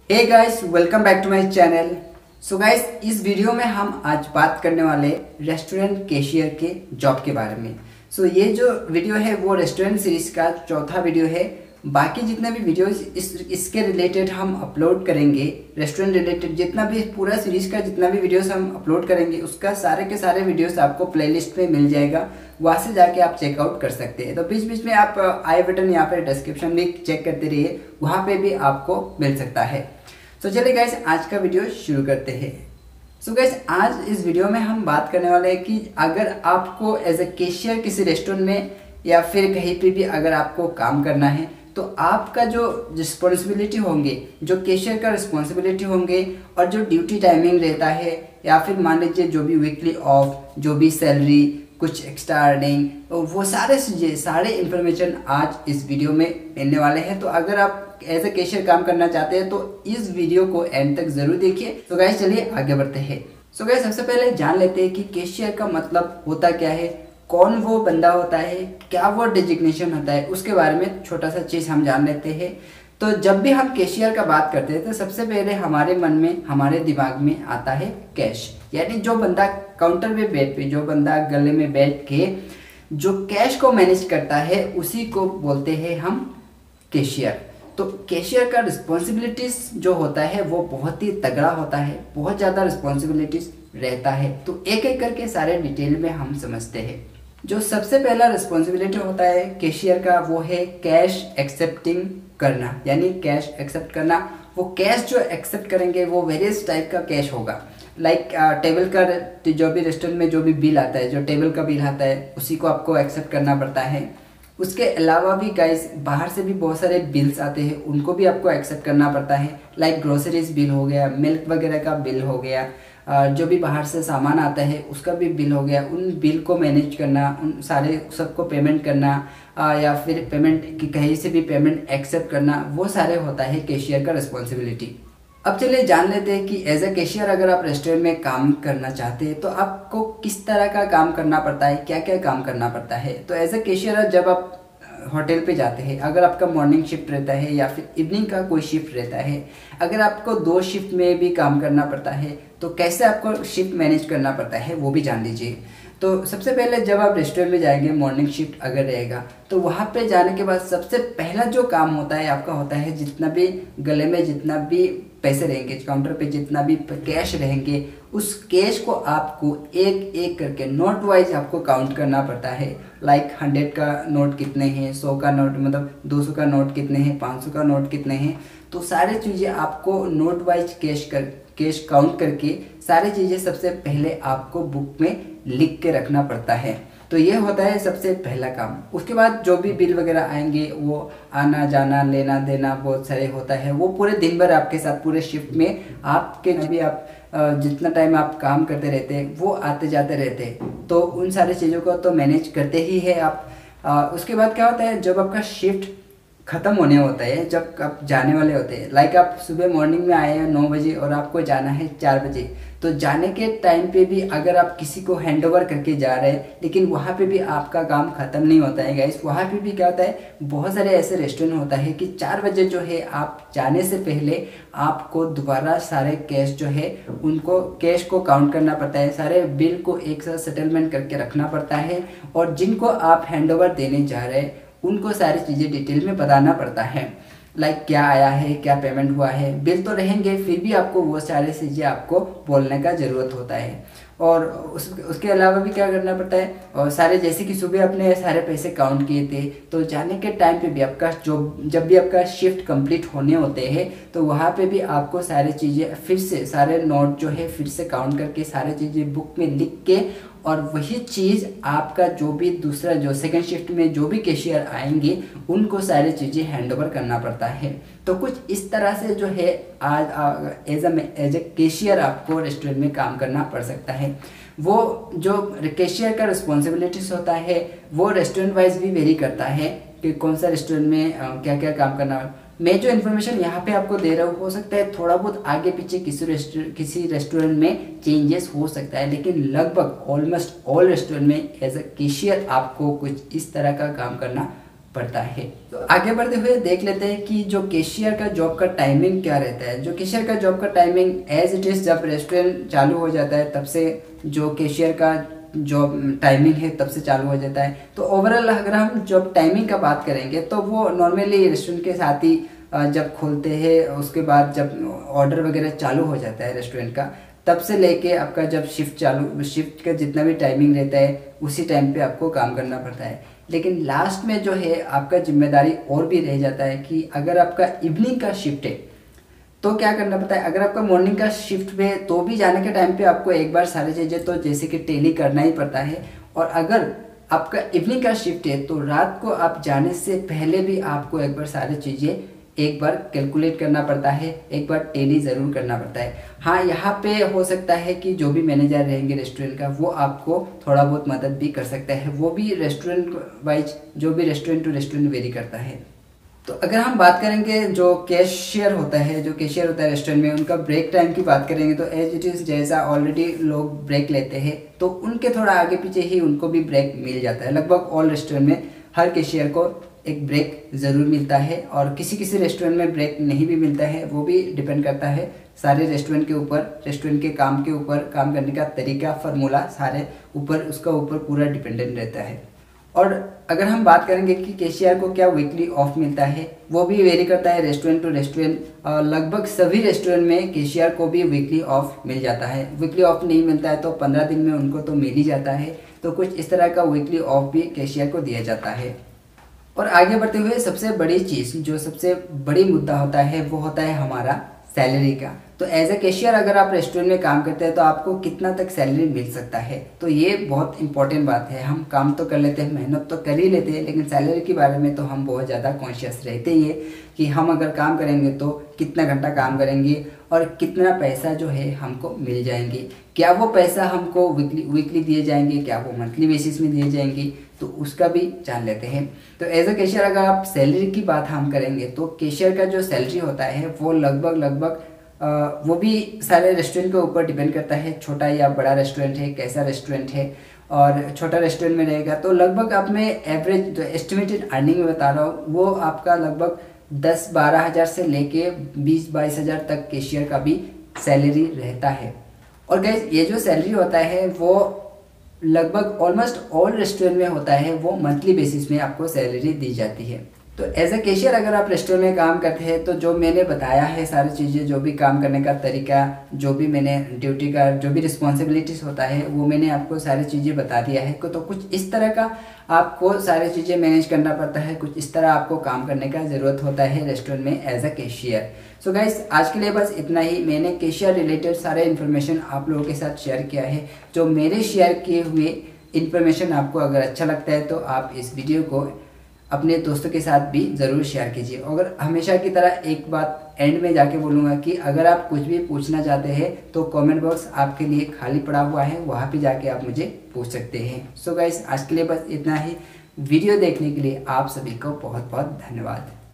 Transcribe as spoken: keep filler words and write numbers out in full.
Hey guys, welcome back to my channel. So guys, इस video में हम आज बात करने वाले रेस्टोरेंट कैशियर के जॉब के बारे में। सो so, ये जो वीडियो है वो रेस्टोरेंट सीरीज का चौथा वीडियो है। बाकी जितने भी वीडियोस इस इसके रिलेटेड हम अपलोड करेंगे, रेस्टोरेंट रिलेटेड जितना भी पूरा सीरीज का जितना भी वीडियोस हम अपलोड करेंगे उसका सारे के सारे वीडियोस आपको प्लेलिस्ट में मिल जाएगा, वहाँ से जाके आप चेकआउट कर सकते हैं। तो बीच बीच में आप आई बटन यहाँ पे डिस्क्रिप्शन भी चेक करते रहिए, वहाँ पे भी आपको मिल सकता है। तो चलिए गाइस, आज का वीडियो शुरू करते हैं। सो so गाइस, आज इस वीडियो में हम बात करने वाले हैं कि अगर आपको एज ए कैशियर किसी रेस्टोरेंट में या फिर कहीं पे भी अगर आपको काम करना है तो आपका जो रिस्पॉन्सिबिलिटी होंगे, जो कैशियर का रिस्पॉन्सिबिलिटी होंगे और जो ड्यूटी टाइमिंग रहता है या फिर मान लीजिए जो भी वीकली ऑफ, जो भी सैलरी, कुछ एक्स्ट्रा अर्निंग, वो सारे चीज़ें सारे इन्फॉर्मेशन आज इस वीडियो में मिलने वाले हैं। तो अगर आप एज ए कैशियर काम करना चाहते हैं तो इस वीडियो को एंड तक जरूर देखिए। तो गाइस चलिए आगे बढ़ते हैं। सो गाइस, सबसे पहले जान लेते हैं कि कैशियर का मतलब होता क्या है, कौन वो बंदा होता है, क्या वो डिजिग्नेशन होता है, उसके बारे में छोटा सा चीज़ हम जान लेते हैं। तो जब भी हम कैशियर का बात करते हैं तो सबसे पहले हमारे मन में, हमारे दिमाग में आता है कैश, यानी जो बंदा काउंटर पे बैठ पे जो बंदा गले में बैठ के जो कैश को मैनेज करता है उसी को बोलते हैं हम कैशियर। तो कैशियर का रिस्पॉन्सिबिलिटीज जो होता है वो बहुत ही तगड़ा होता है, बहुत ज़्यादा रिस्पॉन्सिबिलिटीज रहता है। तो एक एक करके सारे डिटेल में हम समझते हैं। जो सबसे पहला रिस्पॉन्सिबिलिटी होता है कैशियर का वो है कैश एक्सेप्टिंग करना, यानी कैश एक्सेप्ट करना। वो कैश जो एक्सेप्ट करेंगे वो वेरियस टाइप का कैश होगा। लाइक टेबल का, जो भी रेस्टोरेंट में जो भी बिल आता है, जो टेबल का बिल आता है उसी को आपको एक्सेप्ट करना पड़ता है। उसके अलावा भी गाइस बाहर से भी बहुत सारे बिल्स आते हैं, उनको भी आपको एक्सेप्ट करना पड़ता है। लाइक ग्रोसरीज बिल हो गया, मिल्क वगैरह का बिल हो गया, जो भी बाहर से सामान आता है उसका भी बिल हो गया। उन बिल को मैनेज करना, उन सारे सबको पेमेंट करना या फिर पेमेंट की कहीं से भी पेमेंट एक्सेप्ट करना, वो सारे होता है कैशियर का रिस्पॉन्सिबिलिटी। अब चलिए जान लेते हैं कि एज ए कैशियर अगर आप रेस्टोरेंट में काम करना चाहते हैं तो आपको किस तरह का काम करना पड़ता है, क्या क्या काम करना पड़ता है। तो एज ए कैशियर जब आप होटल पे जाते हैं, अगर आपका मॉर्निंग शिफ्ट रहता है या फिर इवनिंग का कोई शिफ्ट रहता है, अगर आपको दो शिफ्ट में भी काम करना पड़ता है तो कैसे आपको शिफ्ट मैनेज करना पड़ता है वो भी जान लीजिए। तो सबसे पहले जब आप रेस्टोरेंट में जाएंगे, मॉर्निंग शिफ्ट अगर रहेगा तो वहाँ पे जाने के बाद सबसे पहला जो काम होता है आपका होता है, जितना भी गले में जितना भी पैसे रहेंगे, काउंटर पे जितना भी कैश रहेंगे, उस कैश को आपको एक एक करके नोट वाइज आपको काउंट करना पड़ता है। लाइक हंड्रेड का नोट कितने हैं, सौ का नोट मतलब दो सौ का नोट कितने हैं, पाँच सौ का नोट कितने हैं, तो सारी चीज़ें आपको नोट वाइज कैश कर कैश काउंट करके सारी चीज़ें सबसे पहले आपको बुक में लिख के रखना पड़ता है। तो ये होता है सबसे पहला काम। उसके बाद जो भी बिल वगैरह आएंगे वो आना जाना लेना देना बहुत सारे होता है, वो पूरे दिन भर आपके साथ पूरे शिफ्ट में आपके जो भी आप जितना टाइम आप काम करते रहते हैं वो आते जाते रहते हैं, तो उन सारी चीज़ों को तो मैनेज करते ही है आप। आ, उसके बाद क्या होता है, जब आपका शिफ्ट ख़त्म होने होता है, जब आप जाने वाले होते हैं, लाइक आप सुबह मॉर्निंग में आए हैं नौ बजे और आपको जाना है चार बजे, तो जाने के टाइम पे भी अगर आप किसी को हैंडओवर करके जा रहे हैं लेकिन वहाँ पे भी आपका काम ख़त्म नहीं होता है गाइस। वहाँ पे भी क्या होता है, बहुत सारे ऐसे रेस्टोरेंट होता है कि चार बजे जो है आप जाने से पहले आपको दोबारा सारे कैश जो है उनको कैश को काउंट करना पड़ता है, सारे बिल को एक साथ सेटलमेंट करके रखना पड़ता है, और जिनको आप हैंडओवर देने जा रहे हैं उनको सारी चीज़ें डिटेल में बताना पड़ता है। लाइक क्या आया है, क्या पेमेंट हुआ है, बिल तो रहेंगे फिर भी आपको वो सारी चीज़ें आपको बोलने का ज़रूरत होता है। और उस उसके अलावा भी क्या करना पड़ता है, और सारे जैसे कि सुबह अपने सारे पैसे काउंट किए थे तो जाने के टाइम पे भी आपका जो जब भी आपका शिफ्ट कंप्लीट होने होते हैं तो वहाँ पे भी आपको सारी चीज़ें फिर से सारे नोट जो है फिर से काउंट करके सारी चीज़ें बुक में लिख के, और वही चीज़ आपका जो भी दूसरा जो सेकंड शिफ्ट में जो भी कैशियर आएंगे उनको सारी चीज़ें हैंडओवर करना पड़ता है। तो कुछ इस तरह से जो है आज as a as a cashier आपको रेस्टोरेंट में काम करना पड़ सकता है। वो जो कैशियर का रिस्पॉन्सिबिलिटीज होता है वो रेस्टोरेंट वाइज भी वेरी करता है कि कौन सा रेस्टोरेंट में क्या क्या काम करना है। मैं जो इन्फॉर्मेशन यहाँ पे आपको दे रहा हूँ हो सकता है थोड़ा बहुत आगे पीछे किसी रेस्टोरेंट किसी रेस्टोरेंट में चेंजेस हो सकता है, लेकिन लगभग ऑलमोस्ट ऑल रेस्टोरेंट में एज अ कैशियर आपको कुछ इस तरह का काम करना पड़ता है। तो आगे बढ़ते हुए देख लेते हैं कि जो कैशियर का जॉब का टाइमिंग क्या रहता है। जो कैशियर का जॉब का टाइमिंग एज इट इज़ जब रेस्टोरेंट चालू हो जाता है तब से जो कैशियर का जॉब टाइमिंग है तब से चालू हो जाता है। तो ओवरऑल अगर हम जॉब टाइमिंग का बात करेंगे तो वो नॉर्मली रेस्टोरेंट के साथ ही जब खोलते हैं उसके बाद जब ऑर्डर वगैरह चालू हो जाता है रेस्टोरेंट का तब से लेके आपका जब शिफ्ट चालू शिफ्ट का जितना भी टाइमिंग रहता है उसी टाइम पे आपको काम करना पड़ता है। लेकिन लास्ट में जो है आपका जिम्मेदारी और भी रह जाता है कि अगर आपका इवनिंग का शिफ्ट है तो क्या करना पड़ता है। अगर आपका मॉर्निंग का शिफ्ट में तो भी जाने के टाइम पे आपको एक बार सारी चीज़ें तो जैसे कि टेली करना ही पड़ता है, और अगर आपका इवनिंग का शिफ्ट है तो रात को आप जाने से पहले भी आपको एक बार सारी चीज़ें एक बार कैलकुलेट करना पड़ता है, एक बार टेली ज़रूर करना पड़ता है। हाँ, यहाँ पे हो सकता है कि जो भी मैनेजर रहेंगे रेस्टोरेंट का वो आपको थोड़ा बहुत मदद भी कर सकता है, वो भी रेस्टोरेंट वाइज जो भी रेस्टोरेंट टू रेस्टोरेंट वेरी करता है। तो अगर हम बात करेंगे जो कैशियर होता है जो कैशियर होता है रेस्टोरेंट में, उनका ब्रेक टाइम की बात करेंगे तो एज इट इज़ जैसा ऑलरेडी लोग ब्रेक लेते हैं तो उनके थोड़ा आगे पीछे ही उनको भी ब्रेक मिल जाता है। लगभग ऑल रेस्टोरेंट में हर कैशियर को एक ब्रेक ज़रूर मिलता है, और किसी किसी रेस्टोरेंट में ब्रेक नहीं भी मिलता है, वो भी डिपेंड करता है सारे रेस्टोरेंट के ऊपर, रेस्टोरेंट के काम के ऊपर, काम करने का तरीका, फार्मूला सारे ऊपर उसका ऊपर पूरा डिपेंडेंट रहता है। और अगर हम बात करेंगे कि कैशियर को क्या वीकली ऑफ मिलता है, वो भी वेरी करता है रेस्टोरेंट टू रेस्टोरेंट। लगभग सभी रेस्टोरेंट में कैशियर को भी वीकली ऑफ मिल जाता है। वीकली ऑफ नहीं मिलता है तो पंद्रह दिन में उनको तो मिल ही जाता है। तो कुछ इस तरह का वीकली ऑफ भी कैशियर को दिया जाता है। और आगे बढ़ते हुए सबसे बड़ी चीज़ जो सबसे बड़ी मुद्दा होता है वो होता है हमारा सैलरी का। तो एज ए कैशियर अगर आप रेस्टोरेंट में काम करते हैं तो आपको कितना तक सैलरी मिल सकता है, तो ये बहुत इंपॉर्टेंट बात है। हम काम तो कर लेते हैं, मेहनत तो कर ही लेते हैं, लेकिन सैलरी के बारे में तो हम बहुत ज़्यादा कॉन्शियस रहते ही हैं कि हम अगर काम करेंगे तो कितना घंटा काम करेंगे और कितना पैसा जो है हमको मिल जाएंगे। क्या वो पैसा हमको वीकली वीकली दिए जाएंगे, क्या वो मंथली बेसिस में दिए जाएंगे, तो उसका भी जान लेते हैं। तो एज अ कैशियर अगर आप सैलरी की बात हम करेंगे तो कैशियर का जो सैलरी होता है वो लगभग लगभग आ, वो भी सारे रेस्टोरेंट के ऊपर डिपेंड करता है, छोटा या बड़ा रेस्टोरेंट है, कैसा रेस्टोरेंट है। और छोटा रेस्टोरेंट में रहेगा तो लगभग आप में एवरेज जो एस्टिमेटेड अर्निंग में बता रहा हूँ वो आपका लगभग दस बारह हज़ार से लेके बीस बाईस हज़ार तक कैशियर का भी सैलरी रहता है। और गाइस ये जो सैलरी होता है वो लगभग ऑलमोस्ट ऑल रेस्टोरेंट में होता है, वो मंथली बेसिस में आपको सैलरी दी जाती है। तो एज अ कैशियर अगर आप रेस्टोरेंट में काम करते हैं तो जो मैंने बताया है सारी चीज़ें, जो भी काम करने का तरीका, जो भी मैंने ड्यूटी का जो भी रिस्पॉन्सिबिलिटीज़ होता है वो मैंने आपको सारी चीज़ें बता दिया है। तो कुछ इस तरह का आपको सारी चीज़ें मैनेज करना पड़ता है, कुछ इस तरह आपको काम करने का ज़रूरत होता है रेस्टोरेंट में as a cashier. So guys आज के लिए बस इतना ही। मैंने कैशियर रिलेटेड सारे इन्फॉर्मेशन आप लोगों के साथ शेयर किया है। जो मेरे शेयर किए हुए इन्फॉर्मेशन आपको अगर अच्छा लगता है तो आप इस वीडियो को अपने दोस्तों के साथ भी ज़रूर शेयर कीजिए। अगर हमेशा की तरह एक बात एंड में जाके बोलूँगा कि अगर आप कुछ भी पूछना चाहते हैं तो कमेंट बॉक्स आपके लिए खाली पड़ा हुआ है, वहाँ पे जाके आप मुझे पूछ सकते हैं। सो गाइस आज के लिए बस इतना ही। वीडियो देखने के लिए आप सभी को बहुत बहुत धन्यवाद।